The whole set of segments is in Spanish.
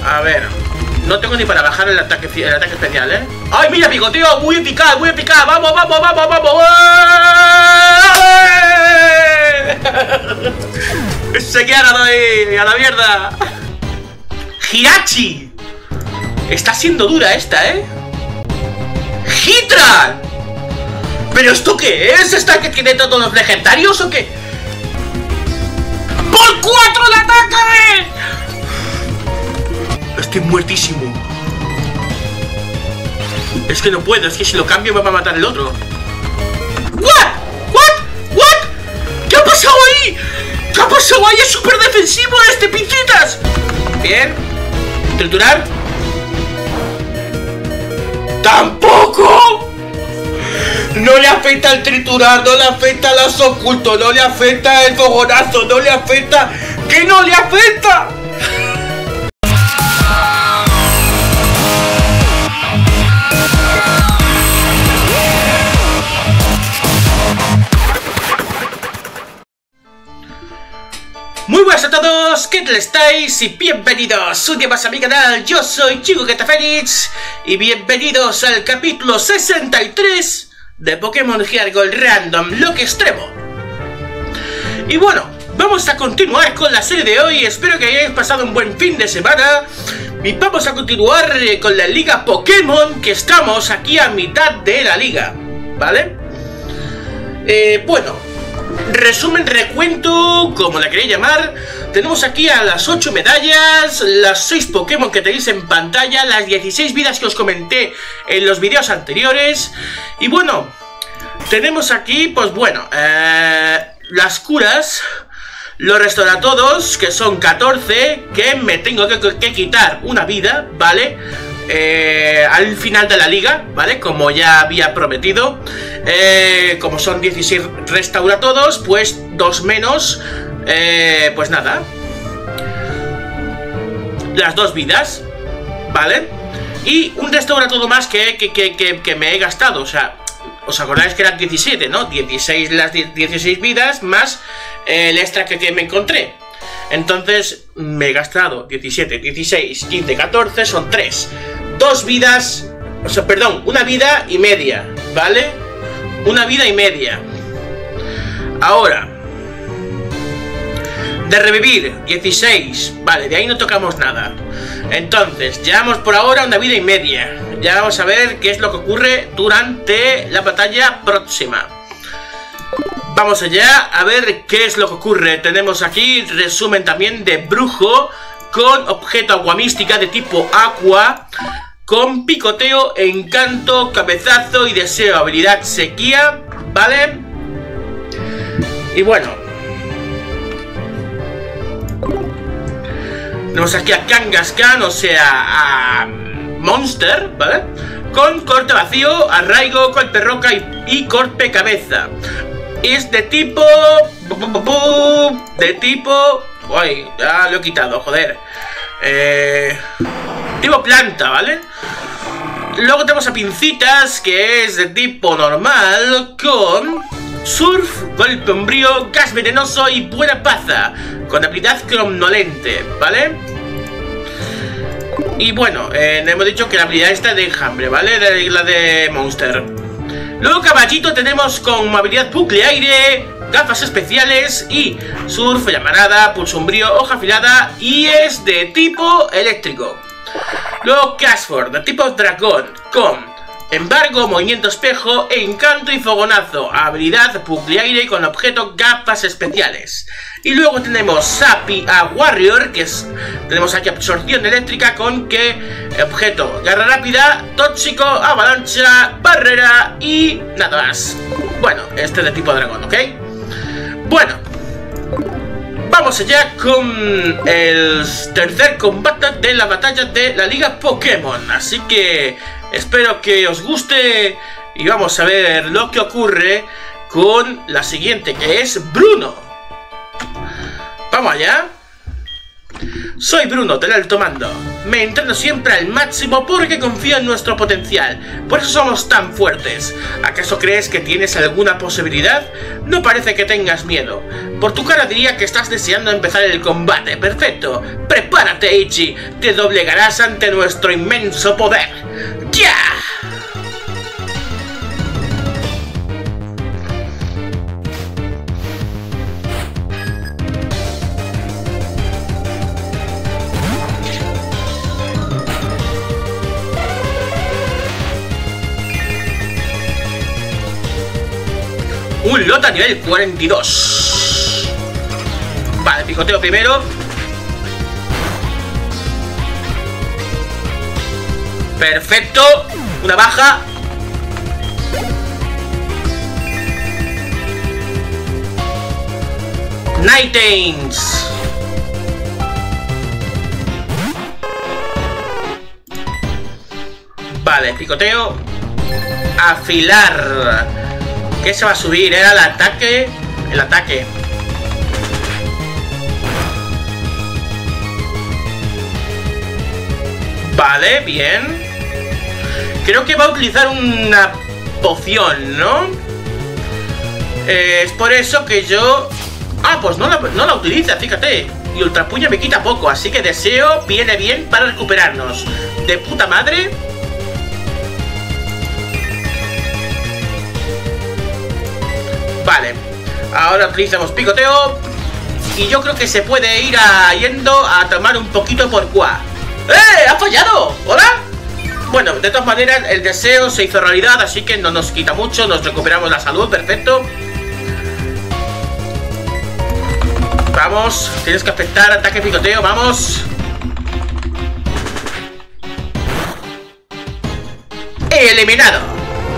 A ver. No tengo ni para bajar el ataque especial, ¿eh? ¡Ay, mira, picoteo! Muy eficaz, muy eficaz. ¡Vamos, vamos, vamos, vamos! ¡Se queda ahí! ¡A la mierda! ¡Hirachi! Está siendo dura esta, ¿eh? ¡Hitran! ¿Pero esto qué es? ¿Esta que tiene todos los legendarios o qué? ¡Por 4 el ataque! Estoy muertísimo. Es que no puedo, es que si lo cambio me va a matar el otro. ¿What? ¿What? ¿What? ¿Qué ha pasado ahí? ¿Qué ha pasado ahí? Es súper defensivo este, pincitas. Bien. Triturar. ¡Tampoco! No le afecta el triturar, no le afecta el lazo oculto, no le afecta el fogonazo, no le afecta... ¡Que no le afecta! Muy buenas a todos, ¿qué tal estáis? Y bienvenidos un día más a mi canal. Yo soy Chico Getafenix y bienvenidos al capítulo 63 de Pokémon HeartGold Random Lock Extremo. Y bueno, vamos a continuar con la serie de hoy. Espero que hayáis pasado un buen fin de semana. Y vamos a continuar con la liga Pokémon, que estamos aquí a mitad de la liga, ¿vale? Bueno, resumen, recuento, como la queréis llamar. Tenemos aquí a las 8 medallas, las 6 Pokémon que tenéis en pantalla, las 16 vidas que os comenté en los vídeos anteriores. Y bueno, tenemos aquí, pues bueno, las curas, los restauratodos, que son 14, que me tengo que quitar una vida, ¿vale? Al final de la liga, ¿vale? Como ya había prometido. Como son 16 restauratodos, pues 2 menos, pues nada, las 2 vidas, ¿vale? Y un restauratodo más que me he gastado. O sea, ¿os acordáis que eran 17, no? 16 las 16 vidas más el extra que me encontré. Entonces me he gastado 17, 16, 15, 14, son 3. 2 vidas, o sea, perdón, una vida y media, ¿vale? Una vida y media. Ahora, de revivir 16, vale, de ahí no tocamos nada. Entonces, llevamos por ahora una vida y media. Ya vamos a ver qué es lo que ocurre durante la batalla próxima. Vamos allá a ver qué es lo que ocurre. Tenemos aquí resumen también de brujo con objeto agua mística de tipo agua, con picoteo, encanto, cabezazo y deseo, habilidad sequía, ¿vale? Y bueno, tenemos aquí a Kangaskhan, o sea, a Monster, ¿vale? Con corte vacío, arraigo, golpe roca y corte cabeza. Es de tipo... Uy, ya lo he quitado, joder. Tipo planta, ¿vale? Luego tenemos a Pincitas, que es de tipo normal, con surf, golpe umbrío, gas venenoso y buena paza, con habilidad cromnolente, ¿vale? Y bueno, hemos dicho que la habilidad está de enjambre, ¿vale? La de Monster. Luego Caballito tenemos con habilidad bucle aire, gafas especiales y surf, llamarada, pulso umbrío, hoja afilada y es de tipo eléctrico. Luego Cashford, de tipo dragón, con embargo, movimiento espejo, encanto y fogonazo, habilidad bucle aire con objeto gafas especiales. Y luego tenemos Sapi a Warrior, que es, tenemos aquí absorción eléctrica con que objeto garra rápida, tóxico, avalancha, barrera y nada más. Bueno, este es de tipo dragón, ¿ok? Bueno, vamos allá con el tercer combate de la batalla de la liga Pokémon. Así que espero que os guste y vamos a ver lo que ocurre con la siguiente, que es Bruno. Vamos allá. Soy Bruno del Alto Mando. Me entreno siempre al máximo porque confío en nuestro potencial. Por eso somos tan fuertes. ¿Acaso crees que tienes alguna posibilidad? No parece que tengas miedo. Por tu cara diría que estás deseando empezar el combate. Perfecto. Prepárate, Ichi. Te doblegarás ante nuestro inmenso poder. ¡Ya! Un lot a nivel 42. Vale, picoteo primero. Perfecto. Una baja. Ninetales. Vale, picoteo. Afilar. ¿Qué se va a subir? Era el ataque. El ataque. Vale, bien. Creo que va a utilizar una poción, ¿no? Es por eso que yo... Ah, pues no la utiliza, fíjate. Y ultrapuño me quita poco, así que deseo viene bien para recuperarnos. De puta madre. Vale, ahora utilizamos picoteo. Y yo creo que se puede ir yendo a tomar un poquito por cuá. ¡Eh! ¡Ha fallado! ¿Hola? Bueno, de todas maneras, el deseo se hizo realidad, así que no nos quita mucho. Nos recuperamos la salud, perfecto. Vamos, tienes que aceptar ataque picoteo, vamos. Eliminado.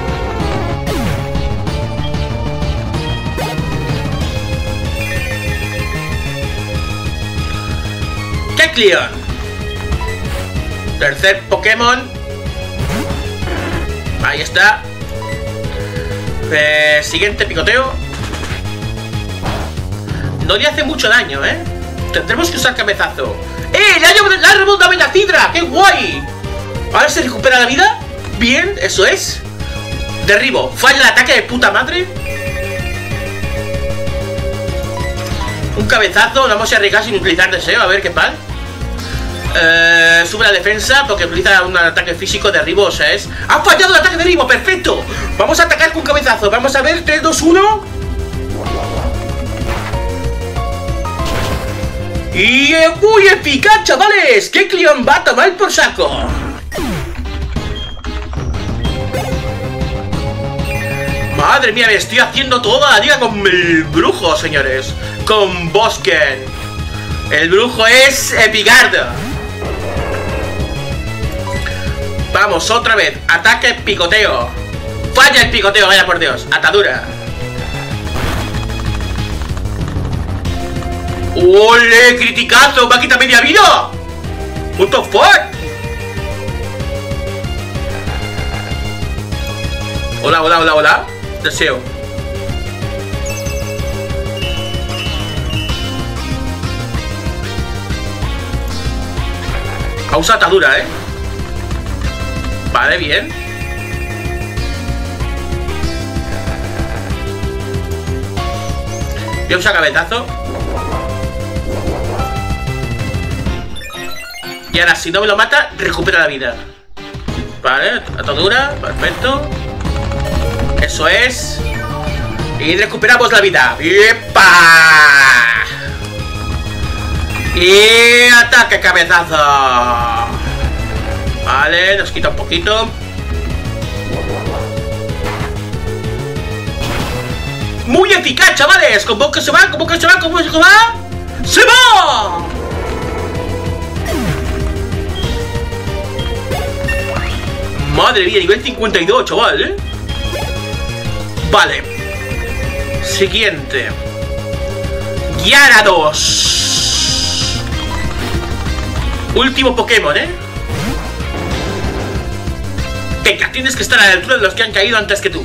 Kecleon. Tercer Pokémon. Ahí está. Siguiente picoteo. No le hace mucho daño, ¿eh? Tendremos que usar cabezazo. ¡Eh! ¡Le ha remontado la Cidra! ¡Qué guay! Ahora se recupera la vida. Bien, eso es. Derribo. Falla el ataque de puta madre. Un cabezazo. No vamos a arriesgar sin utilizar deseo. A ver qué tal. Sube la defensa porque utiliza un ataque físico. Derribo, o sea, es... ¡Ha fallado el ataque de derribo! ¡Perfecto! Vamos a atacar con cabezazo. Vamos a ver. 3, 2, 1. Y muy eficaz, chavales. Kecleon va a tomar por saco. Madre mía, me estoy haciendo toda la liga con el brujo, señores. Con Bosken. El brujo es Epigardo. Vamos, otra vez. Ataque, picoteo. Falla el picoteo, vaya por Dios. Atadura. ¡Ole! ¡Criticazo! ¡Me ha quitado media vida! ¡What the fuck! Hola, hola, hola, hola. Deseo. Ha usado atadura, ¿eh? Vale, bien. Voy a usar cabezazo. Y ahora, si no me lo mata, recupera la vida. Vale, atadura, perfecto. Eso es. Y recuperamos la vida. ¡Epa! Y ataque cabezazo. Vale, nos quita un poquito. Muy eficaz, chavales. ¿Cómo que se va? ¿Cómo que se va? ¿Cómo que se va? ¡Se va! Madre mía, nivel 52, chaval, ¿eh? Vale. Siguiente. Gyarados. Último Pokémon, ¿eh? Venga, tienes que estar a la altura de los que han caído antes que tú.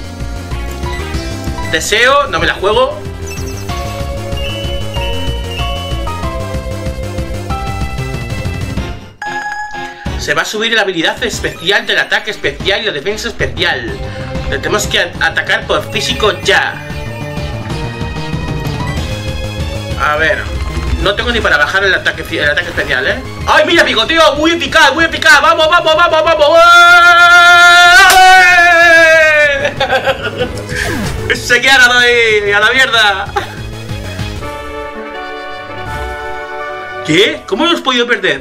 Deseo, no me la juego. Se va a subir la habilidad especial del ataque especial y la defensa especial. Le tenemos que atacar por físico ya. A ver. No tengo ni para bajar el ataque especial, ¿eh? ¡Ay, mira, picoteo! ¡Muy eficaz, muy eficaz! ¡Vamos, vamos, vamos, vamos! ¡Se quedaron ahí! ¡A la mierda! ¿Qué? ¿Cómo los he podido perder?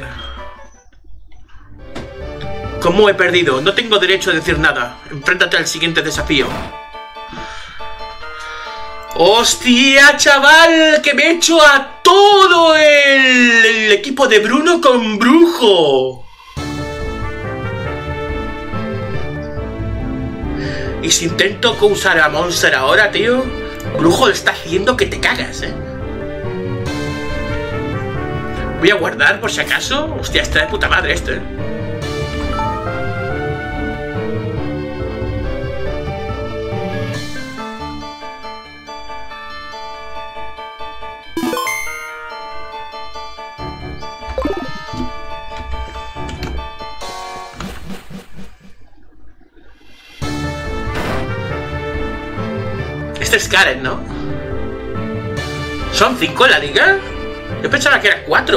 ¿Cómo he perdido? No tengo derecho a decir nada. Enfréntate al siguiente desafío. ¡Hostia, chaval! ¡Que me he hecho a todo el equipo de Bruno con Brujo! Y si intento usar a Monster ahora, tío, Brujo está haciendo que te cagas, ¿eh? Voy a guardar por si acaso. Hostia, está de puta madre esto, ¿eh? Este es Karen, ¿no? ¿Son 5 en la liga? Yo pensaba que eran 4.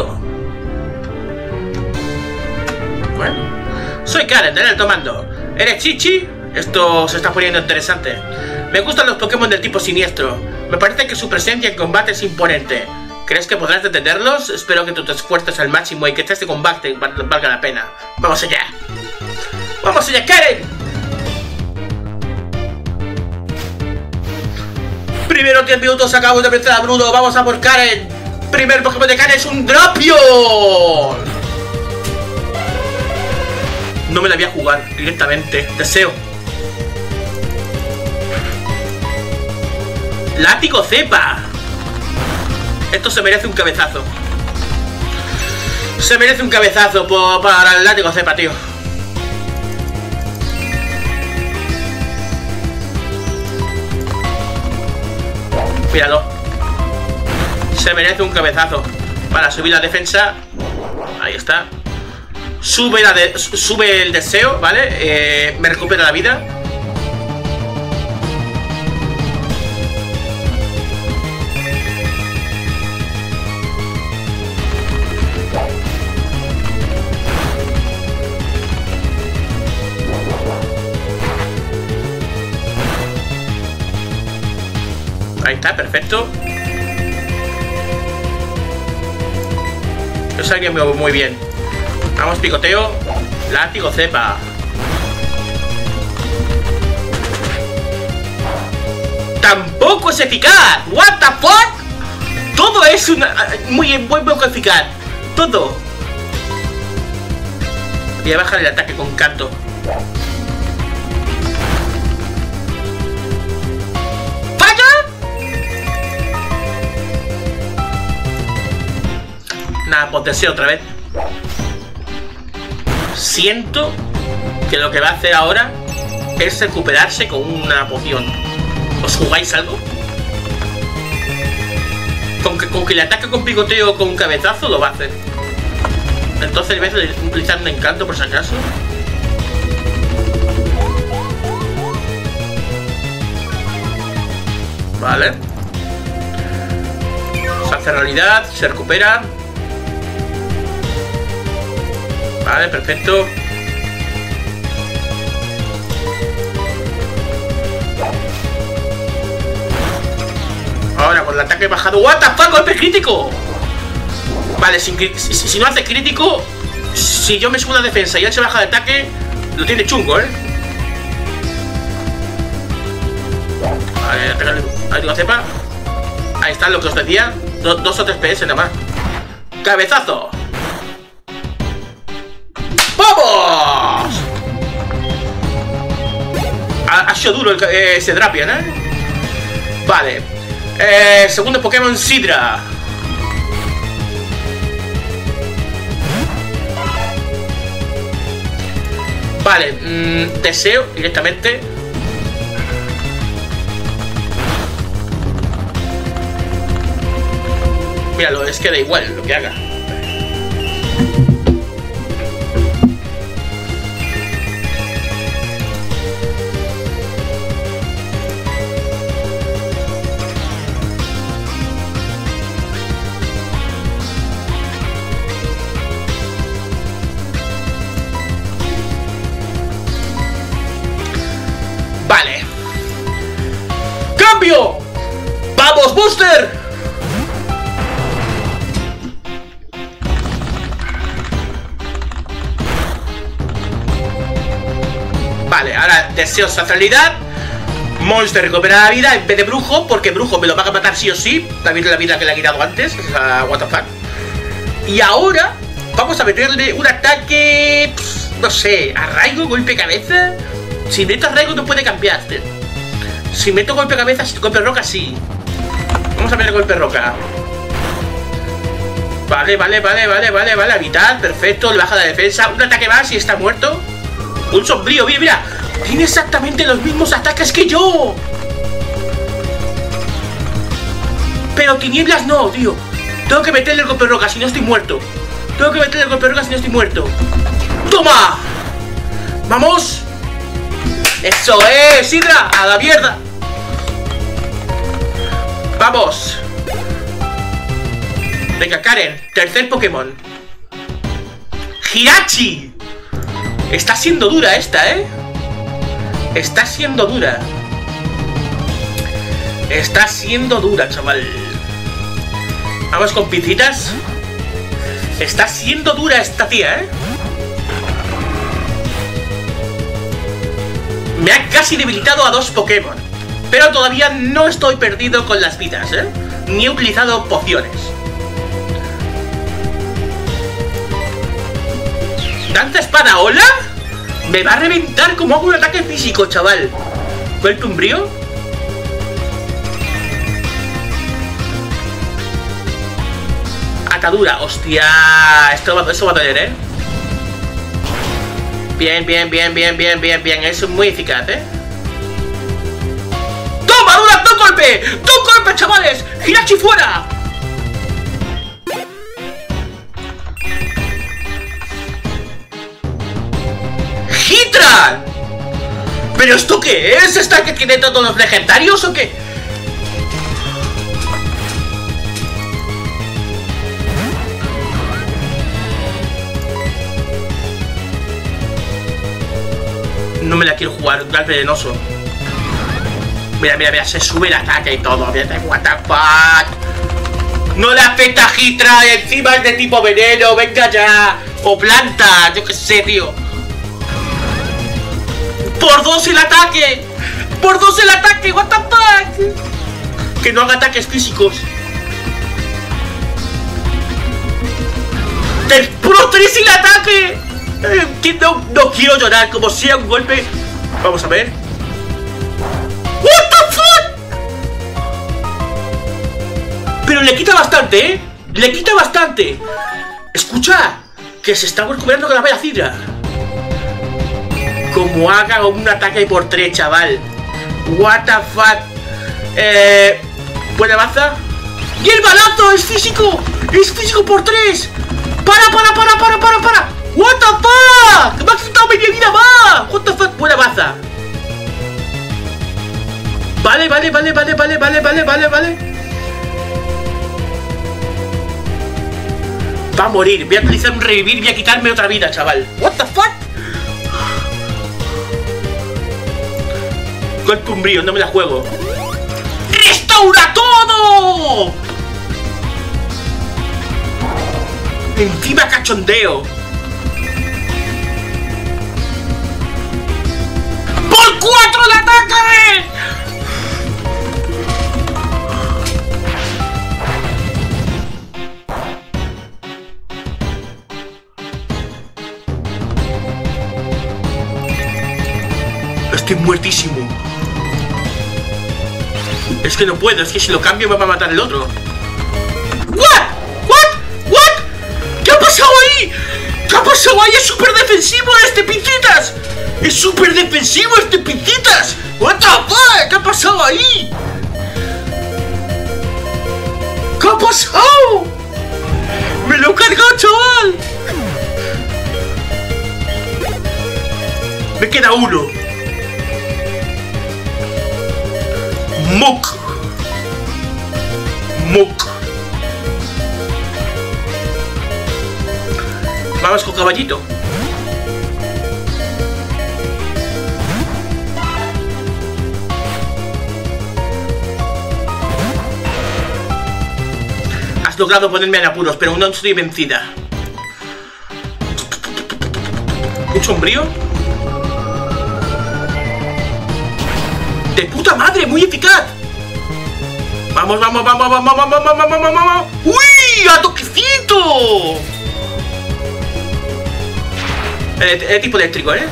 Bueno. Soy Karen, del Alto Mando. ¿Eres Chichi? Esto se está poniendo interesante. Me gustan los Pokémon del tipo siniestro. Me parece que su presencia en combate es imponente. ¿Crees que podrás detenerlos? Espero que tú te esfuerces al máximo y que este combate valga la pena. ¡Vamos allá! ¡Vamos allá, Karen! Primero 10 minutos, acabamos de vencer a Bruno. Vamos a por Karen. Primer Pokémon de Karen es un Drapion. No me la voy a jugar directamente. Deseo. Látigo Cepa. Esto se merece un cabezazo. Se merece un cabezazo para el Látigo Cepa, tío. Míralo. Se merece un cabezazo. Para subir la defensa. Ahí está. Sube el deseo, ¿vale? Me recupera la vida. Ahí está, perfecto. Eso salió muy bien. Vamos, picoteo. Látigo Cepa. ¡Tampoco es eficaz! ¿What the fuck? Todo es muy poco eficaz. Todo. Voy a bajar el ataque con canto. Nada, potenciar otra vez. Siento que lo que va a hacer ahora es recuperarse con una poción. ¿Os jugáis algo? Con que le ataque con picoteo o con un cabezazo lo va a hacer. Entonces en vez de utilizar un encanto por si acaso. Vale. Se hace realidad, se recupera. Vale, perfecto. Ahora con el ataque bajado. ¡What the fuck! ¡Golpe crítico! Vale, si no hace crítico, si yo me subo la defensa y él se baja de ataque, lo tiene chungo, ¿eh? Vale, ataque cepa. Ahí está lo que os decía. 2 o 3 PS nada más. ¡Cabezazo! ¡Vamos! Ha sido duro ese Drapion, ¿eh? Vale. Segundo Pokémon, Sidra. Vale, deseo directamente. Míralo, es que da igual lo que haga. Vale. ¡Cambio! ¡Vamos, Booster! Vale, ahora deseo sacialidad. Monster recupera la vida en vez de Brujo, porque Brujo me lo va a matar sí o sí. También la vida que le ha quitado antes, esa what the fuck. Y ahora vamos a meterle un ataque, no sé, arraigo, golpe cabeza. Si meto arraigo no puede cambiar. Si meto golpe cabeza, golpe roca sí. Vamos a meter golpe roca. Vale, vital, perfecto, le baja la defensa. Un ataque más y está muerto. Un sombrío, mira, mira. Tiene exactamente los mismos ataques que yo. Pero tinieblas no, tío. Tengo que meterle el golpe roca si no estoy muerto. Tengo que meterle el golpe roca si no estoy muerto. ¡Toma! ¡Vamos! ¡Eso es, Hydra! ¡A la mierda! ¡Vamos! Venga, Karen, tercer Pokémon. ¡Hirachi! Está siendo dura esta, ¿eh? Está siendo dura. Está siendo dura, chaval. Vamos con pincitas. Está siendo dura esta tía, ¿eh? Me ha casi debilitado a 2 Pokémon. Pero todavía no estoy perdido con las vidas, ¿eh? Ni he utilizado pociones. ¿Danza espada? ¿Hola? Me va a reventar como hago un ataque físico, chaval. ¿Golpe umbrío? Atadura, hostia. Eso va a doler, ¿eh? Bien. Eso es muy eficaz, ¿eh? ¡Toma, dura! ¡Dos golpes! ¡Dos golpes, chavales! ¡Hirachi fuera! ¡Hydra! ¿Pero esto qué es? ¿Esta que tiene todos los legendarios o qué? No me la quiero jugar, un venenoso. Mira, se sube el ataque y todo. Mira, what the fuck. No le afecta a Hydra, encima es de tipo veneno, venga ya. O planta, yo qué sé, tío. ¡Por 2 el ataque! ¡Por 2 el ataque! ¡What the fuck! Que no haga ataques físicos. ¡Por 3 el ataque! No quiero llorar, como sea un golpe. Vamos a ver. What the fuck. Pero le quita bastante, ¿eh? Le quita bastante. Escucha, que se está recuperando con la bella Hydra. Como haga un ataque por 3, chaval. What the fuck. Buena baza. ¡Y el balazo es físico! ¡Es físico por 3! ¡Para! ¡What the fuck! ¡Me ha quitado media vida más! ¡What the fuck! Buena baza. Vale. Va a morir. Voy a utilizar un revivir y voy a quitarme otra vida, chaval. What the fuck. Golpe umbrío, no me la juego. ¡Restaura todo! Encima cachondeo. ¡Por 4 el ataque! Estoy muertísimo. Es que no puedo, es que si lo cambio me va a matar el otro. ¿What? ¿Qué ha pasado ahí? ¿Qué ha pasado ahí? Es súper defensivo este Pincitas. Es súper defensivo este Pincitas. What the fuck? ¿Qué ha pasado ahí? ¿Qué ha pasado? Me lo he cargado, chaval. Me queda uno. Muk. Vamos con caballito. Has logrado ponerme en apuros, pero aún no estoy vencida. ¿Un sombrío? ¡De puta madre! ¡Muy eficaz! ¡Vamos, vamos, vamos, vamos, vamos, vamos, vamos, vamos, vamos! ¡Uy! ¡A toquecito! El tipo eléctrico, ¿eh?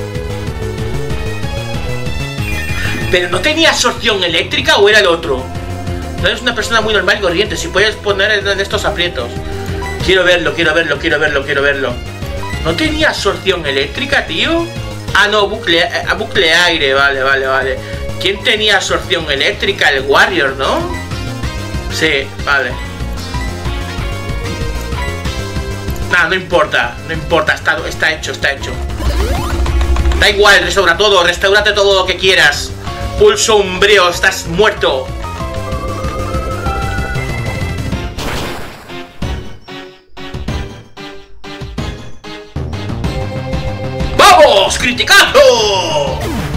¿Pero no tenía absorción eléctrica o era el otro? No eres una persona muy normal y corriente. Si puedes poner en estos aprietos. Quiero verlo, quiero verlo, quiero verlo, quiero verlo. ¿No tenía absorción eléctrica, tío? Ah, no, bucle aire. Vale, vale, vale. ¿Quién tenía absorción eléctrica? El Warrior, ¿no? Sí, vale. Nada, no importa. No importa, está hecho, está hecho. Da igual, restaura todo. Restaurate todo lo que quieras. Pulso umbrío, estás muerto. ¡Vamos! ¡Criticazo!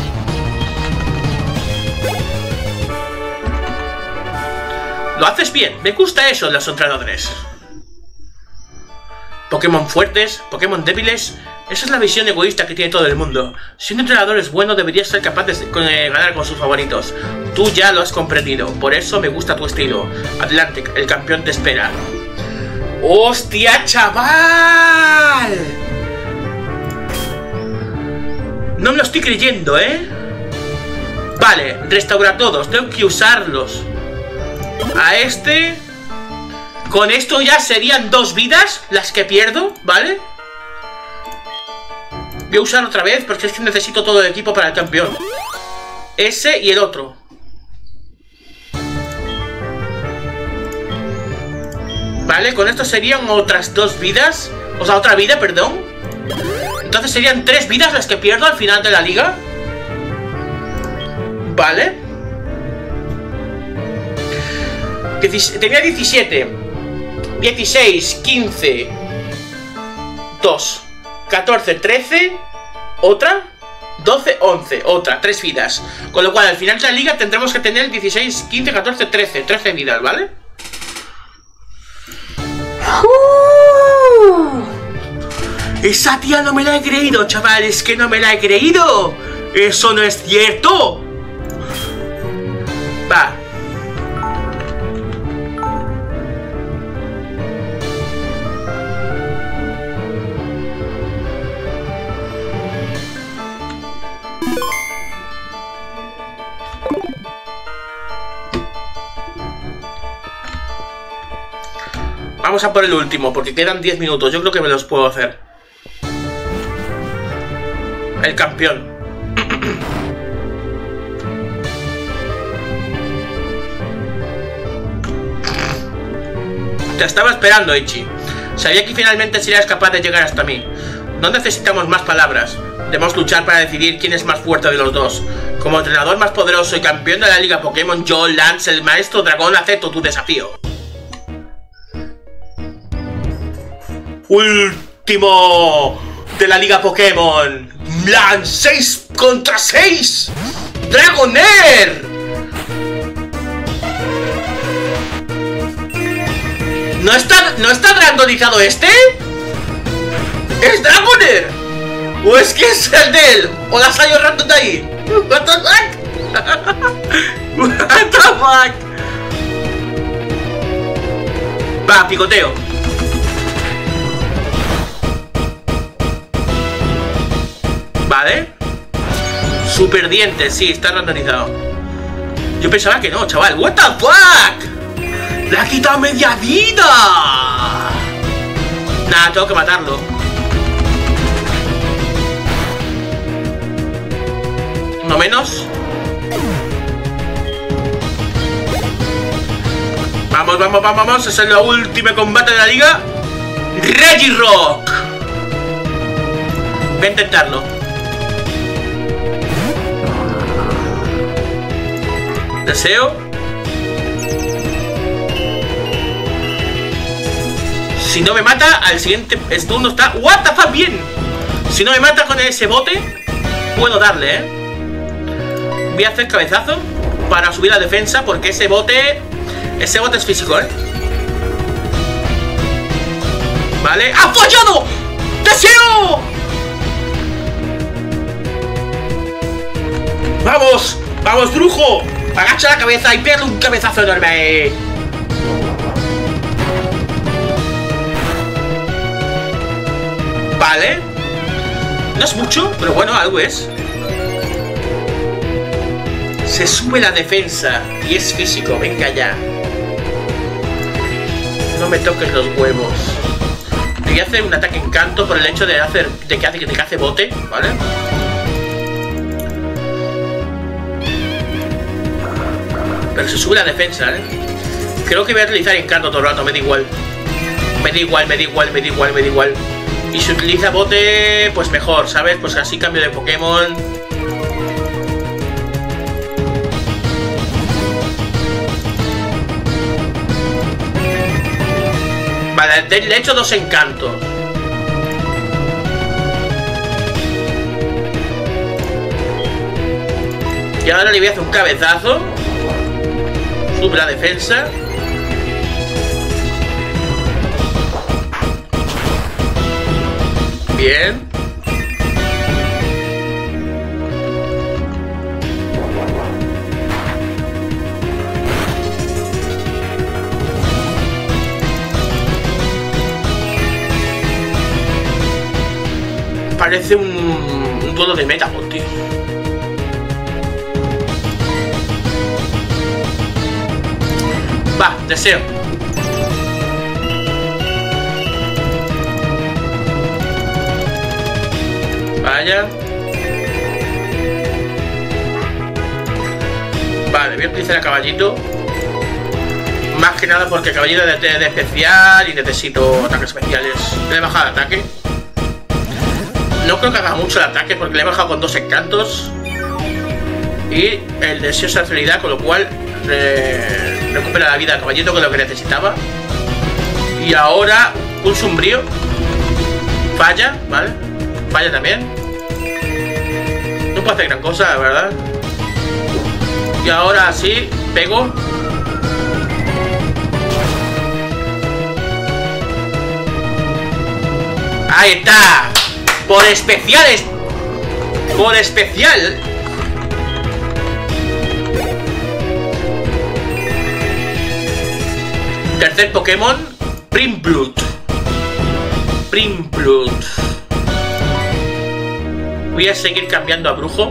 Lo haces bien, me gusta eso de los entrenadores. Pokémon fuertes, Pokémon débiles. Esa es la visión egoísta que tiene todo el mundo. Si un entrenador es bueno, debería ser capaz de ganar con sus favoritos. Tú ya lo has comprendido, por eso me gusta tu estilo. Adelante, el campeón te espera. ¡Hostia, chaval! No me lo estoy creyendo, ¿eh? Vale, restaura todos, tengo que usarlos. A este... Con esto ya serían 2 vidas las que pierdo, ¿vale? Voy a usar otra vez porque es que necesito todo el equipo para el campeón. Ese y el otro. Vale, con esto serían otras 2 vidas. O sea, otra vida, perdón. Entonces serían 3 vidas las que pierdo al final de la liga. Vale. Tenía 17, 16, 15, 2, 14, 13, otra, 12, 11, otra, 3 vidas. Con lo cual al final de la liga tendremos que tener 16, 15, 14, 13 vidas, ¿vale? Esa tía no me la he creído, chaval, es que no me la he creído. Eso no es cierto. Va. Vamos a por el último, porque quedan 10 minutos. Yo creo que me los puedo hacer. El campeón. Te estaba esperando, Ichi. Sabía que finalmente serías capaz de llegar hasta mí. No necesitamos más palabras. Debemos luchar para decidir quién es más fuerte de los dos. Como entrenador más poderoso y campeón de la Liga Pokémon, yo, Lance, el maestro dragón, acepto tu desafío. Último de la Liga Pokémon. Lance 6 contra 6. Dragonair. ¿No está randomizado este? ¿Es Dragonair? ¿O es que es el de él? ¿O la salió random de ahí? What the fuck? What the fuck? Va, picoteo. Vale. Super dientes, sí, está randomizado. Yo pensaba que no, chaval. What the fuck? ¡Le ha quitado media vida! Nada, tengo que matarlo. No menos. Vamos, vamos, vamos, vamos. Es el último combate de la liga. Regirock. Voy a intentarlo. Deseo. Si no me mata, al siguiente turno está... What the fuck, bien. Si no me mata con ese bote, puedo darle, Voy a hacer cabezazo para subir la defensa, porque ese bote es físico, Vale. ¡Ha fallado! ¡Deseo! ¡Vamos! ¡Vamos, brujo! Agacha la cabeza y pégale un cabezazo enorme. Vale. No es mucho, pero bueno, algo es. Se sube la defensa y es físico, venga ya. No me toques los huevos. Le voy a hacer un ataque encanto por el hecho de que hace bote, ¿vale? Pero se sube la defensa, ¿eh? Creo que voy a utilizar encanto todo el rato, me da igual. Me da igual. Y si utiliza bote, pues mejor, ¿sabes? Pues así cambio de Pokémon. Vale, le he hecho 2 encantos. Y ahora le voy a hacer un cabezazo. Sube la defensa. Bien. Parece un duelo de Metapod, tío. Va, deseo. Vaya. Vale, voy a utilizar el caballito. Más que nada porque el caballito es de especial y necesito ataques especiales. Le he bajado el ataque. No creo que haga mucho el ataque porque le he bajado con 2 encantos. Y el deseo es facilidad, con lo cual recupera la vida del caballito, que es lo que necesitaba. Y ahora un sombrío. Falla, ¿vale? Falla también. No puedo hacer gran cosa, la verdad. Y ahora sí, pego. ¡Ahí está! Por especiales. Por especial. Tercer Pokémon, Primblood. Voy a seguir cambiando a brujo.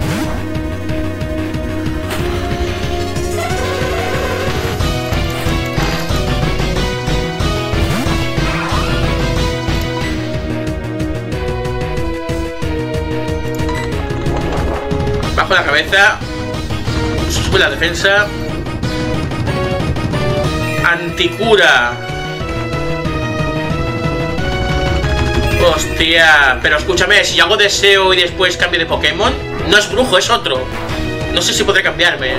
Bajo la cabeza. Sube la defensa. Anticura. Hostia. Pero escúchame, si yo hago deseo y después cambio de Pokémon, no es brujo, es otro. No sé si podré cambiarme.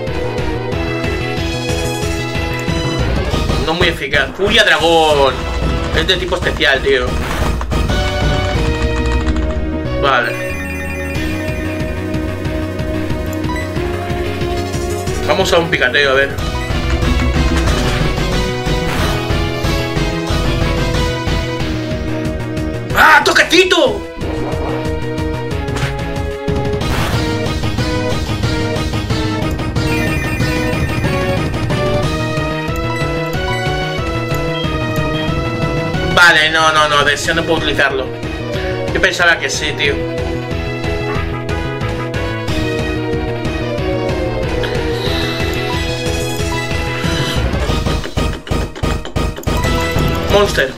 No muy eficaz. Furia dragón. Es de tipo especial, tío. Vale. Vamos a un picateo, a ver. ¡Ah, toquecito! Vale, no, deseo no puedo utilizarlo. Yo pensaba que sí, tío. Monster.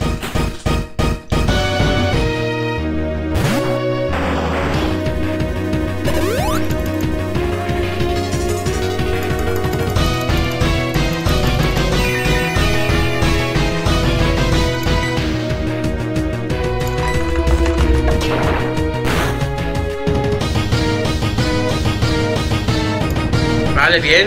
Vale, bien.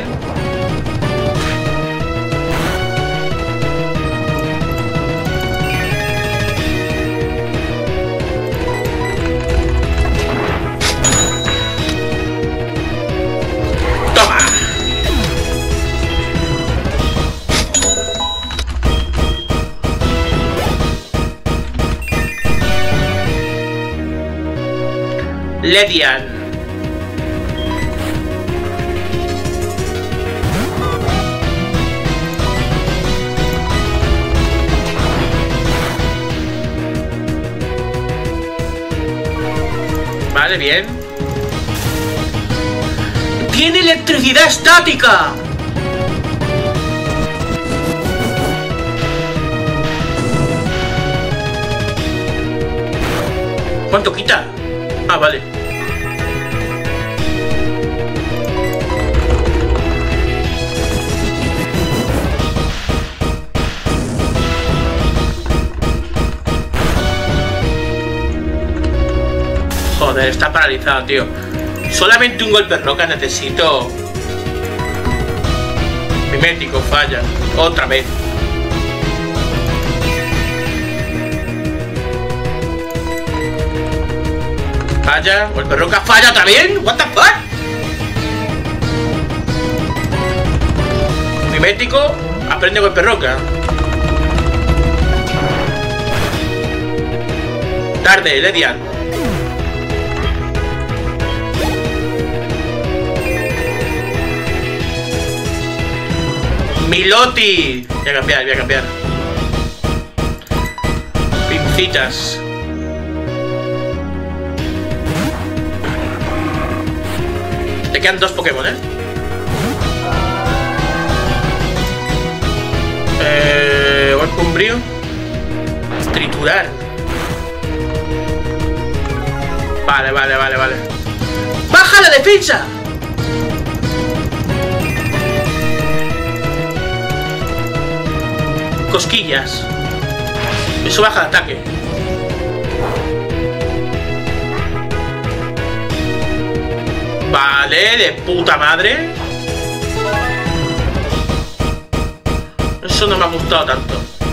Toma. Ledian. Vale, bien. ¡Tiene electricidad estática! ¿Cuánto quita? Ah, vale. Joder, está paralizado, tío. Solamente un golpe roca necesito. Mimético, falla. Otra vez. Falla, golpe roca, falla otra vez. What the fuck? Mimético, aprende golpe roca. Tarde, Ledian. Miloti. Voy a cambiar, voy a cambiar. Pincitas. Te quedan 2 Pokémon, golpe umbrío. Triturar. Vale, vale, vale, vale. ¡Baja la defensa! Cosquillas. Eso baja el ataque. Vale, de puta madre. Eso no me ha gustado tanto.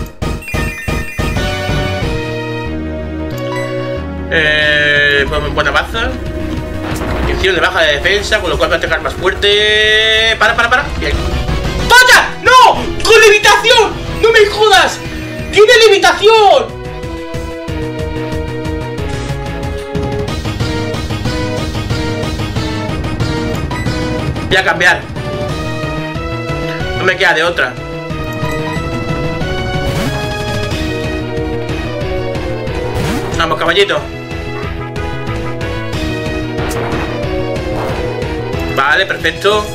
Buena baza. Intención de baja de defensa, con lo cual va a atacar más fuerte. Para. Bien. ¡Vaya! ¡No! ¡Con levitación! ¡No me jodas! ¡Tiene levitación! Voy a cambiar. No me queda de otra. Vamos, caballito. Vale, perfecto.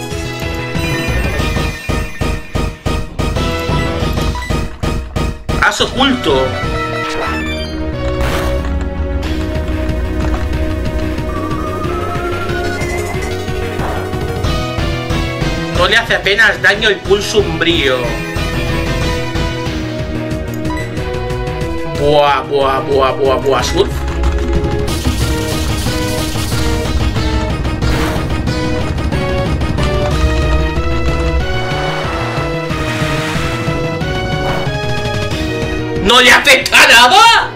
As oculto. No le hace apenas daño el pulso umbrío. Buah, surf. ¡No le afecta nada!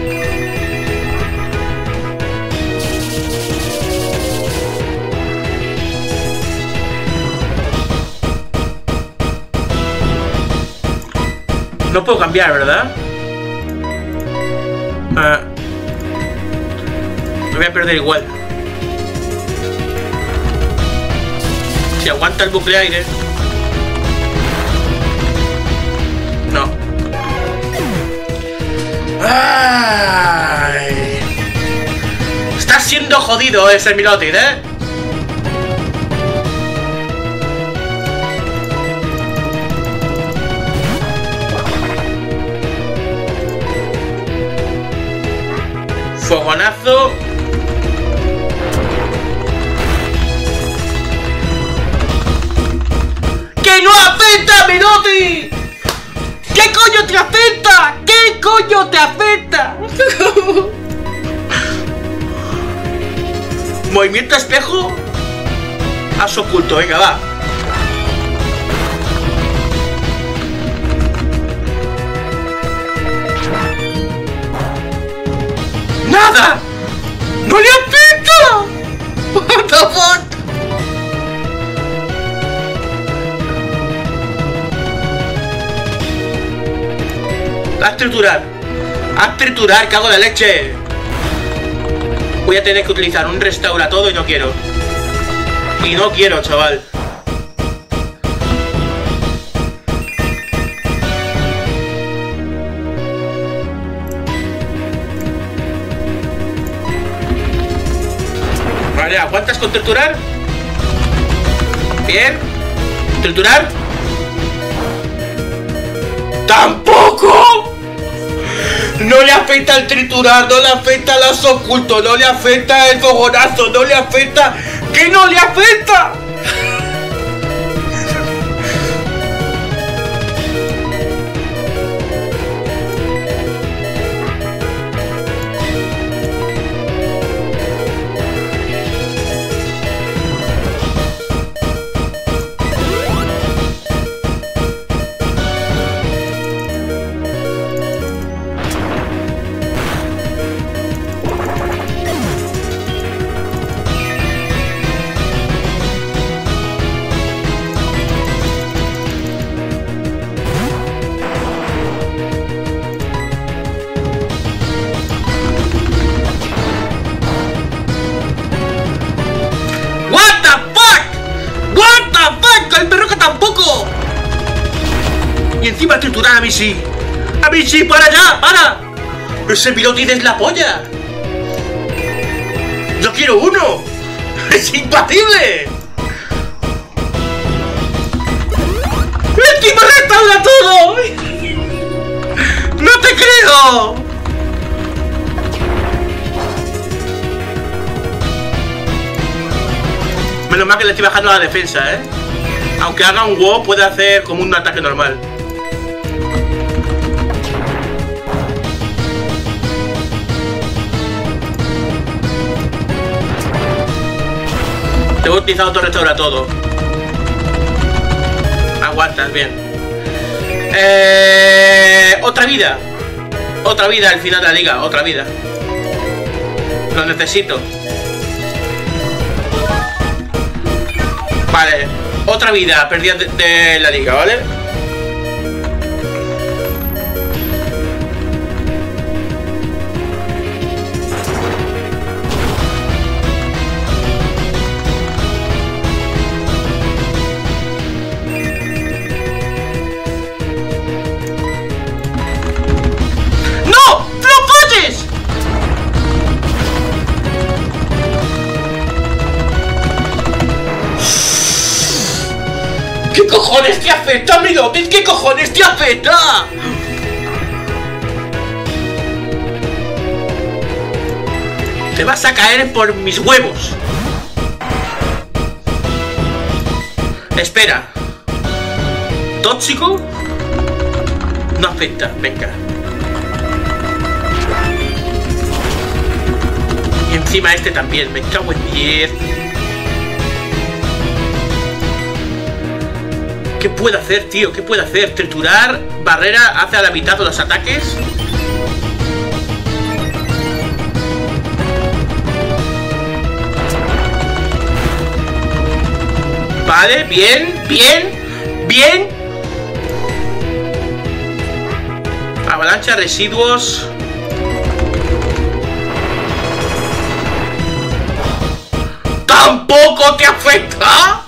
No puedo cambiar, ¿verdad? Me voy a perder igual. Si aguanta el bucle aire. No. ¡Ay! Está siendo jodido ese Milotic, ¿eh? Fogonazo. ¡Que no afecta, Milotic! ¿Qué coño te afecta? ¿Qué coño te afecta? Movimiento espejo. As oculto, venga, va. ¡Nada! ¡No le afecta! What the fuck? Haz triturar, cago en la leche. Voy a tener que utilizar un restaura todo y no quiero. Y no quiero, chaval. Vale, ¿aguantas con triturar? Bien. ¿Triturar? ¡Tampoco! No le afecta el triturar, no le afecta el lazo oculto, no le afecta el fogonazo, no le afecta... ¡Que no le afecta! Y encima triturar a mí sí. ¡A mí sí! ¡Para allá! ¡Para! ¡Ese pilotis es la polla! ¡Yo quiero uno! ¡Es imbatible! ¡Encima restaura todo! ¡No te creo! Menos mal que le estoy bajando la defensa, ¿eh? Aunque haga un WoW, puede hacer como un ataque normal. Te voy a utilizar otro restaura todo. Aguantas, bien. Otra vida. Otra vida al final de la liga. Otra vida. Lo necesito. Vale. Otra vida perdida de la liga, ¿vale? ¿Qué cojones te afecta, mi López? ¿Qué cojones te afecta? Te vas a caer por mis huevos. Espera. ¿Tóxico? No afecta, venga. Y encima este también, me cago en 10. ¿Qué puede hacer, tío? ¿Qué puede hacer? ¿Triturar? ¿Barrera hace a la mitad de los ataques? Vale, bien, bien, bien. Avalancha, residuos. ¿Tampoco te afecta?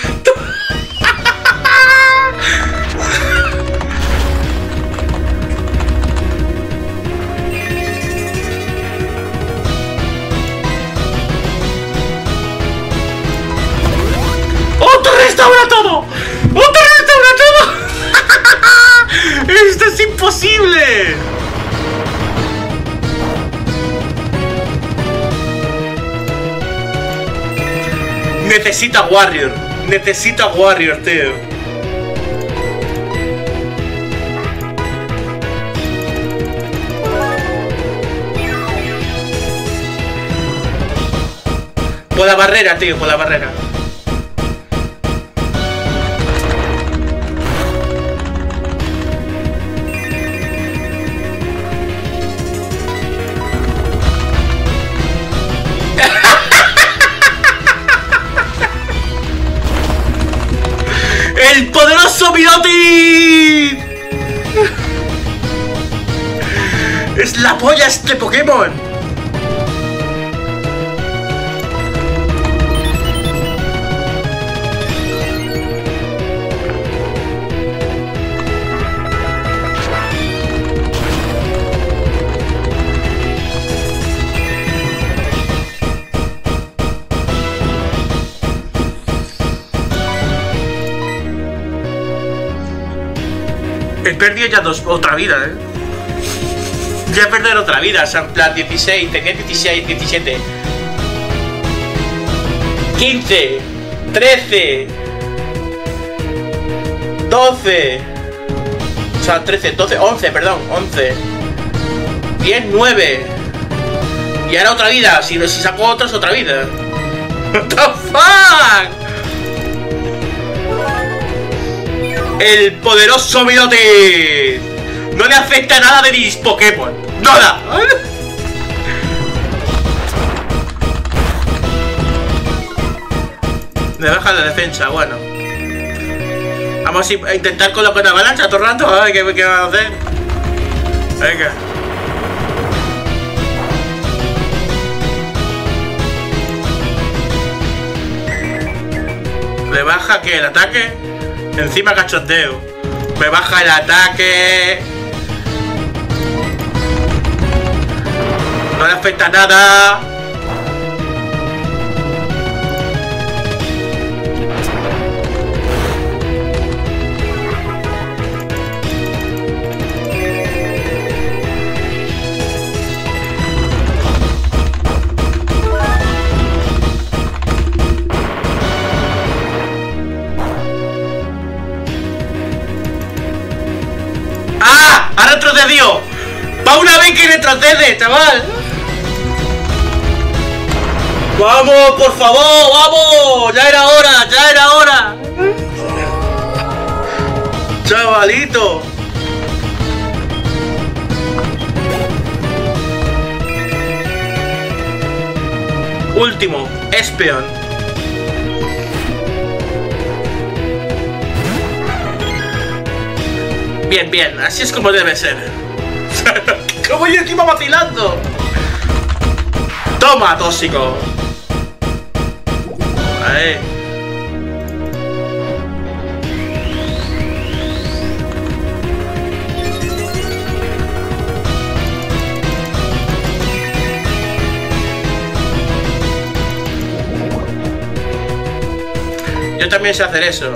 ¡Restaura todo! ¡Otro restaura todo! ¡Esto es imposible! Necesita Warrior. Necesita Warrior, tío. Por la barrera, tío, por la barrera. ¡El poderoso Milotic! Es la polla este Pokémon. He perdido ya otra vida, ¿eh? Ya he perdido otra vida, o sea, en plan 16, tenía 16, 17. 15, 13, 12, o sea, 13, 12, 11, perdón, 11, 10, 9. Y ahora otra vida, si saco otra es otra vida. What the fuck? El poderoso Milotic no le afecta nada de mis Pokémon. ¡Nada! Me baja la defensa, bueno. Vamos a intentar colocar una avalancha todo el rato. A ver qué van a hacer. Venga. ¿Le baja que el ataque? Encima cachondeo. Me baja el ataque. No le afecta nada. ¡Ha retrocedido! ¡Va una vez que retrocede, chaval! ¡Vamos, por favor! ¡Vamos! ¡Ya era hora! ¡Ya era hora! ¡Chavalito! Último, Espeon. Bien, bien, así es como debe ser. Como yo encima vacilando. Toma, tóxico. Ahí. Yo también sé hacer eso.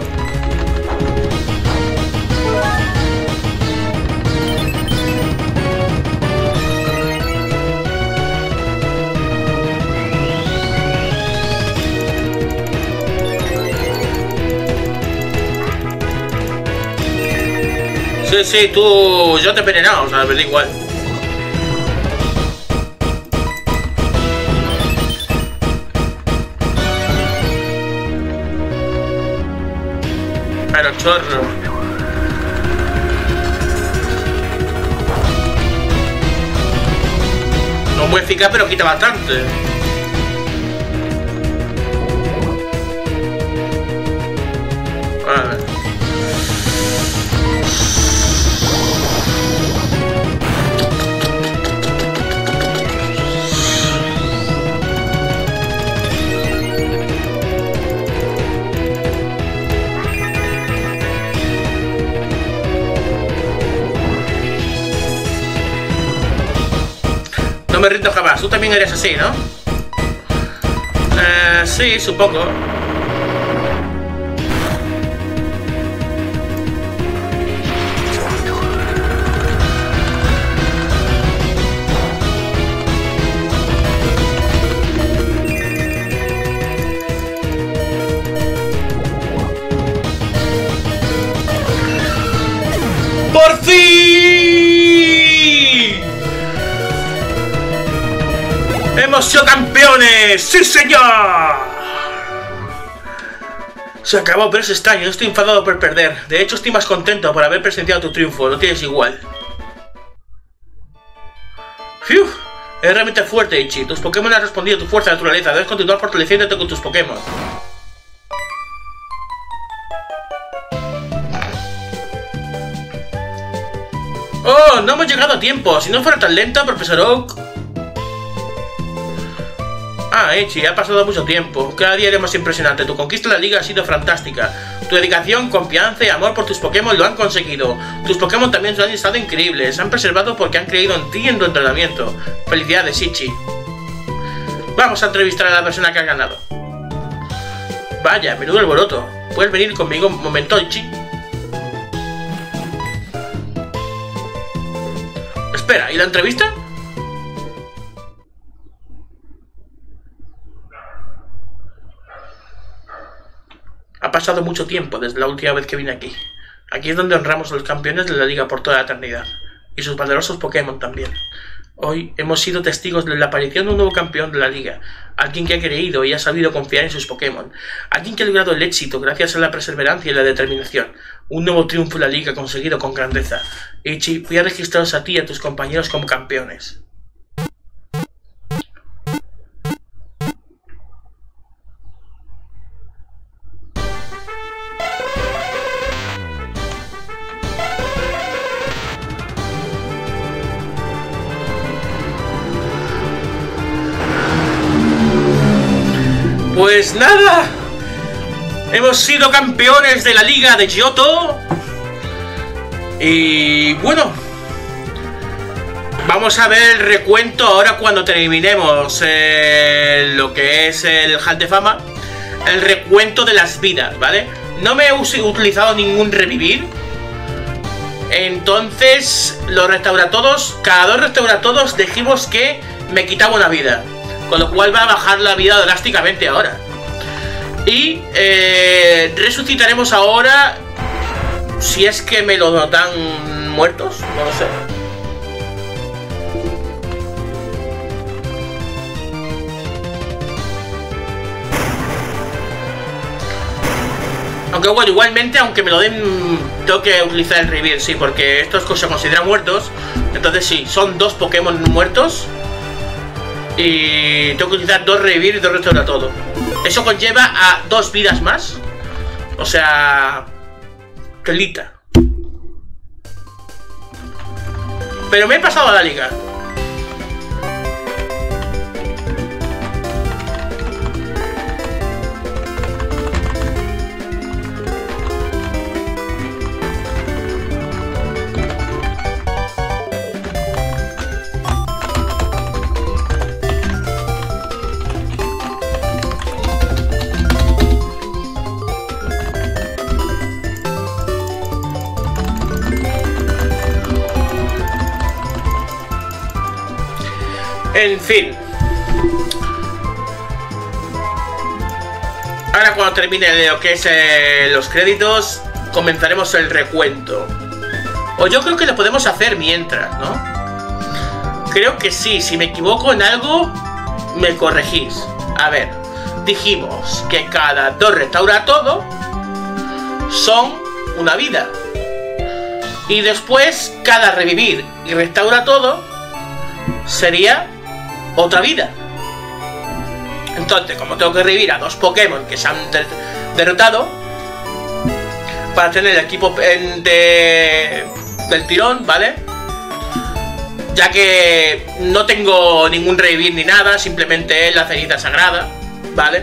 Sí, sí, tú... Yo te he envenenado, o sea, me da igual. Pero chorro. No es muy eficaz, pero quita bastante. Vale. No me rindo jamás. Tú también eres así, ¿no? Sí, supongo. ¡Por fin! ¡Hemos sido campeones! ¡Sí, señor! Se acabó, pero es extraño. No estoy enfadado por perder. De hecho, estoy más contento por haber presenciado tu triunfo. No tienes igual. ¡Fiu! Eres realmente fuerte, Ichi. Tus Pokémon han respondido a tu fuerza de naturaleza. Debes continuar fortaleciéndote con tus Pokémon. ¡Oh! No hemos llegado a tiempo. Si no fuera tan lenta, profesor Oak. Ah, Ichi, ha pasado mucho tiempo. Cada día eres más impresionante. Tu conquista de la liga ha sido fantástica. Tu dedicación, confianza y amor por tus Pokémon lo han conseguido. Tus Pokémon también han estado increíbles. Han preservado porque han creído en ti y en tu entrenamiento. Felicidades, Ichi. Vamos a entrevistar a la persona que ha ganado. Vaya, menudo alboroto. ¿Puedes venir conmigo un momento, Ichi? espera, ¿y la entrevista? Ha pasado mucho tiempo desde la última vez que vine aquí. Aquí es donde honramos a los campeones de la liga por toda la eternidad. Y sus poderosos Pokémon también. Hoy hemos sido testigos de la aparición de un nuevo campeón de la liga. Alguien que ha creído y ha sabido confiar en sus Pokémon. Alguien que ha logrado el éxito gracias a la perseverancia y la determinación. Un nuevo triunfo en la liga conseguido con grandeza. Ichi, voy a registraros a ti y a tus compañeros como campeones. Pues nada, hemos sido campeones de la liga de Johto. Y bueno, vamos a ver el recuento ahora cuando terminemos lo que es el Hall de Fama. El recuento de las vidas, ¿vale? No me he utilizado ningún revivir. Entonces, los restauratodos, cada 2 restauratodos dijimos que me quitaba una vida. Con lo cual va a bajar la vida drásticamente ahora. Y resucitaremos ahora. Si es que me lo dan muertos, no lo sé. Aunque bueno, igualmente, aunque me lo den, tengo que utilizar el revivir, sí, porque estos se consideran muertos. Entonces sí, son 2 Pokémon muertos. Y tengo que utilizar 2 revivir y 2 restaurar todo. Eso conlleva a 2 vidas más. O sea... telita. Pero me he pasado a la liga. En fin. Ahora cuando termine lo que es los créditos, comenzaremos el recuento. O yo creo que lo podemos hacer mientras, ¿no? Creo que sí. Si me equivoco en algo, me corregís. A ver, dijimos que cada 2 restaura todo son una vida. Y después, cada revivir y restaura todo sería otra vida. Entonces, como tengo que revivir a 2 Pokémon que se han derrotado para tener el equipo del tirón, ¿vale? Ya que no tengo ningún revivir ni nada, simplemente la ceniza sagrada, ¿vale?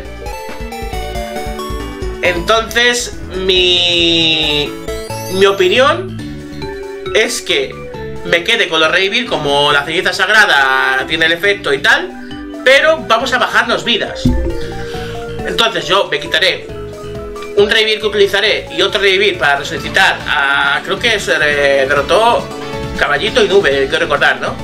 Entonces, mi opinión es que me quede con los revivir, como la ceniza sagrada tiene el efecto y tal, pero vamos a bajarnos vidas. Entonces yo me quitaré un revivir que utilizaré y otro revivir para resucitar a... creo que se derrotó Caballito y Nube, hay que recordar, ¿no?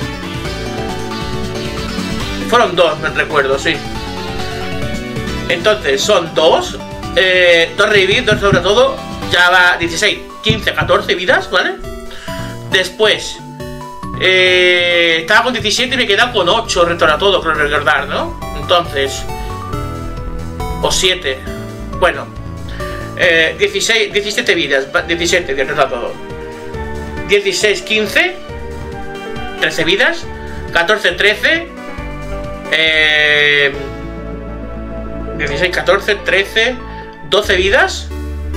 Fueron 2, me recuerdo, sí. Entonces son 2 revivir, 2 sobre todo. Ya va 16, 15, 14 vidas, ¿vale? Después estaba con 17 y me he quedado con 8 restaura todo, creo recordar, ¿no? Entonces, o 7. Bueno, 17 vidas, 17 de restaura todo. 16, 15, 13 vidas, 14, 13, 16, 14, 13, 12 vidas.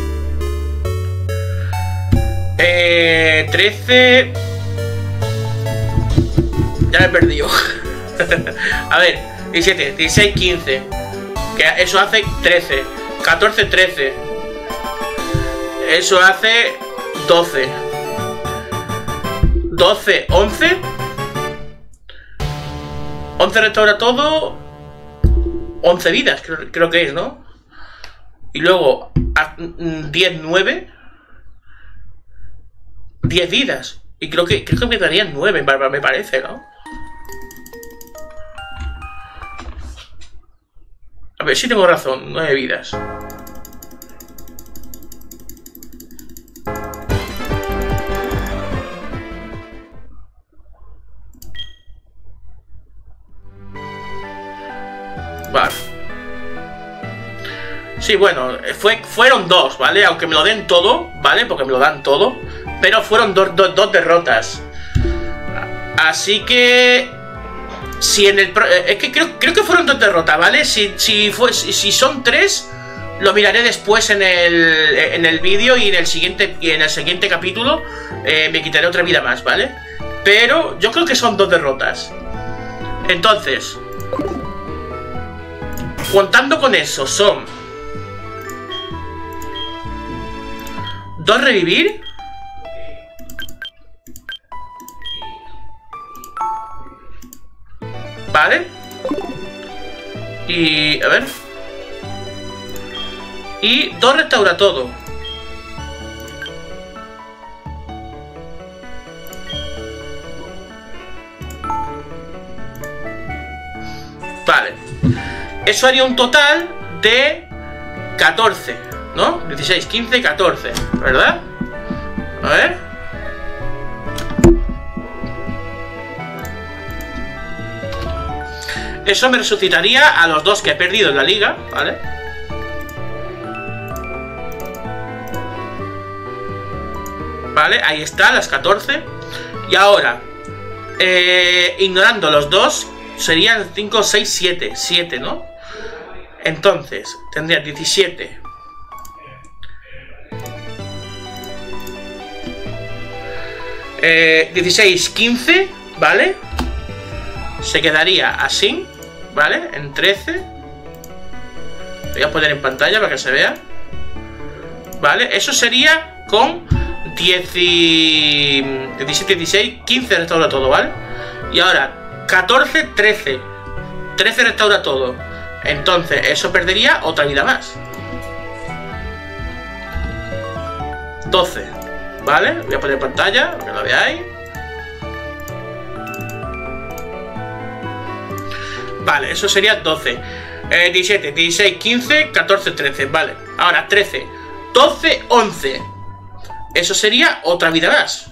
13... ya me he perdido. A ver, 17, 16, 15. Que eso hace 13. 14, 13. Eso hace 12. 12, 11. 11 restaura todo. 11 vidas, creo que es, ¿no? Y luego 10, 9. 10 vidas. Y creo que me darían 9, me parece, ¿no? A ver si tengo razón, 9 vidas. Vale. Sí, bueno, fueron 2, ¿vale? Aunque me lo den todo, ¿vale? Porque me lo dan todo. Pero fueron dos derrotas. Así que... Si en el... Es que creo que fueron 2 derrotas, ¿vale? Si son 3, lo miraré después en el vídeo y en el siguiente capítulo me quitaré otra vida más, ¿vale? Pero yo creo que son 2 derrotas. Entonces, contando con eso, son 2 revivir. Vale. Y... a ver. Y 2 restaura todo. Vale. Eso haría un total de 14, ¿no? 16, 15, 14, ¿verdad? A ver. Eso me resucitaría a los 2 que he perdido en la liga, ¿vale? Vale, ahí está, las 14. Y ahora, ignorando los 2, serían 5, 6, 7. 7, ¿no? Entonces, tendría 17. Eh, 16, 15, ¿vale? Se quedaría así, ¿vale? En 13. Lo voy a poner en pantalla para que se vea. ¿Vale? Eso sería con 17, 16, 15 restaura todo, ¿vale? Y ahora, 14, 13. 13 restaura todo. Entonces, eso perdería otra vida más. 12. ¿Vale? Lo voy a poner en pantalla para que lo veáis. Vale, eso sería 12. 17, 16, 15, 14, 13. Vale, ahora 13, 12, 11. Eso sería otra vida más.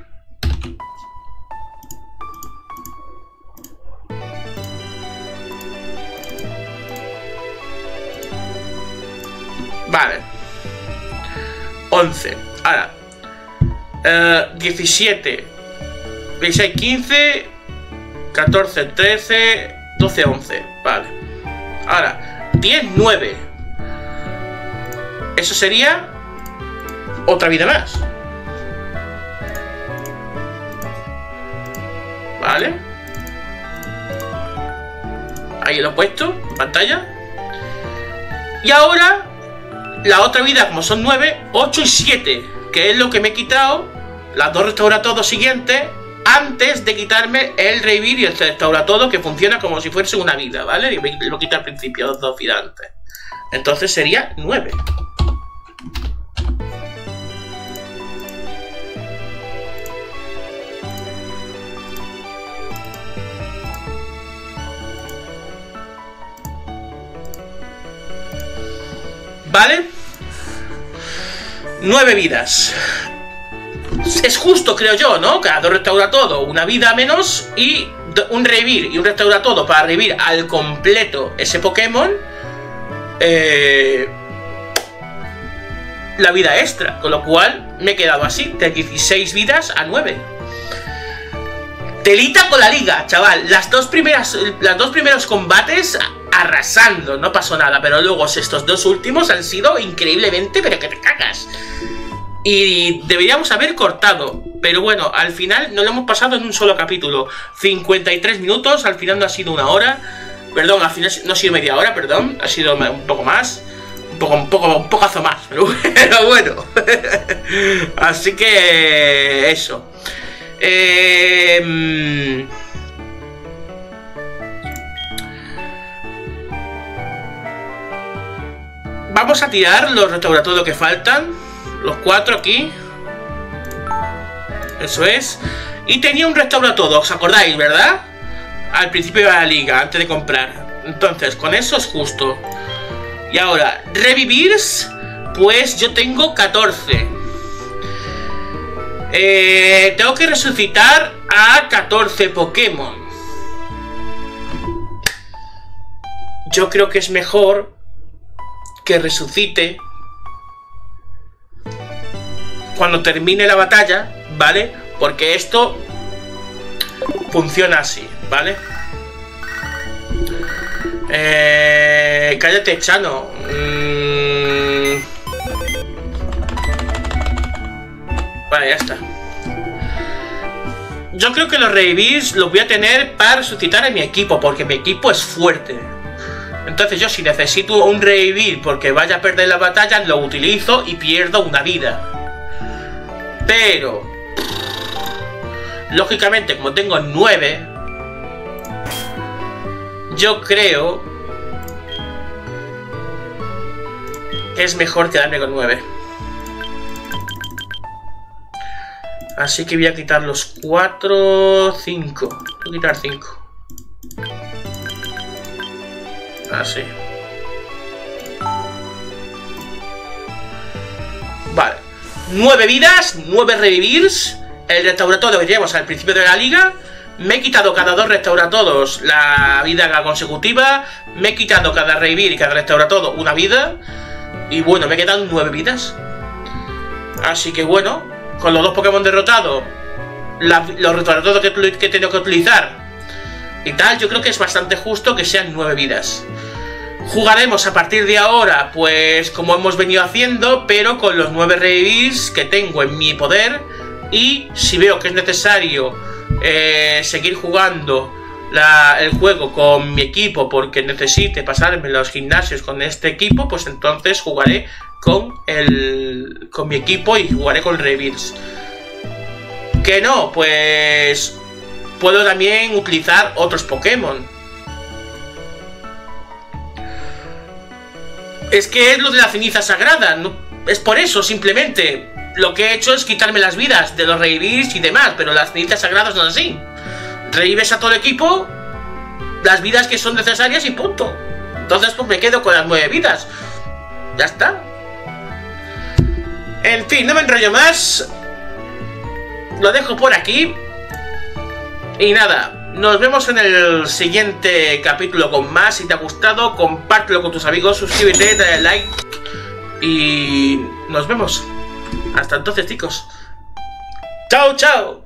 Vale. 11. Ahora 17, 16, 15, 14, 13, 12, 11. Vale. Ahora 10, 9. Eso sería otra vida más. Vale. Ahí lo he puesto en pantalla. Y ahora la otra vida, como son 9, 8 y 7, que es lo que me he quitado, las 2 restaura todo siguientes, antes de quitarme el revivir y el restaura todo, que funciona como si fuese una vida, ¿vale? Y me lo quita al principio, 2 vidas antes. Entonces sería 9. ¿Vale? 9 vidas. Es justo, creo yo, ¿no? Cada 2 restaura todo, una vida menos y un revivir y un restaura todo para revivir al completo ese Pokémon. La vida extra, con lo cual me he quedado así, de 16 vidas a 9. Telita con la liga, chaval. Los dos primeros combates arrasando, no pasó nada, pero luego estos 2 últimos han sido increíblemente, pero que te cagas. Y deberíamos haber cortado, pero bueno, al final no lo hemos pasado en un solo capítulo. 53 minutos, al final no ha sido 1 hora. Perdón, al final no ha sido media hora, perdón. Ha sido un poco más. Un pocazo más, pero bueno. Así que... eso. Vamos a tirar los restauratorios que faltan. Los 4 aquí. Eso es. Y tenía un restaura todo, ¿os acordáis, verdad? Al principio de la liga, antes de comprar. Entonces, con eso es justo. Y ahora, revivirs, pues yo tengo 14. Tengo que resucitar a 14 Pokémon. Yo creo que es mejor que resucite cuando termine la batalla, ¿vale? Porque esto funciona así, ¿vale? Cállate, Chano. Vale, ya está. Yo creo que los revivirs los voy a tener para resucitar a mi equipo, porque mi equipo es fuerte. Entonces yo si necesito un revivir porque vaya a perder la batalla, lo utilizo y pierdo una vida. Pero lógicamente, como tengo 9, yo creo que es mejor quedarme con 9. Así que voy a quitar los 4, 5. Voy a quitar 5. Así. Vale. 9 vidas, 9 revivirs. El restauratodo que tenemos al principio de la liga. Me he quitado cada 2 restauratodos la vida consecutiva. Me he quitado cada revivir y cada restauratodo una vida. Y bueno, me quedan 9 vidas. Así que bueno, con los 2 Pokémon derrotados, los restauratodos que he tenido que utilizar y tal, yo creo que es bastante justo que sean 9 vidas. Jugaremos a partir de ahora, pues como hemos venido haciendo, pero con los 9 revivirs que tengo en mi poder. Y si veo que es necesario seguir jugando el juego con mi equipo porque necesite pasarme los gimnasios con este equipo, pues entonces jugaré con mi equipo y jugaré con revivirs. Que no, pues puedo también utilizar otros Pokémon. Es que es lo de la ceniza sagrada, no, es por eso, simplemente. Lo que he hecho es quitarme las vidas de los revivirs y demás, pero las cenizas sagradas no es así. Revives a todo el equipo, las vidas que son necesarias y punto. Entonces pues me quedo con las 9 vidas. Ya está. En fin, no me enrollo más. Lo dejo por aquí. Y nada, nos vemos en el siguiente capítulo con más. Si te ha gustado, compártelo con tus amigos, suscríbete, dale like. Y nos vemos. Hasta entonces, chicos. Chao, chao.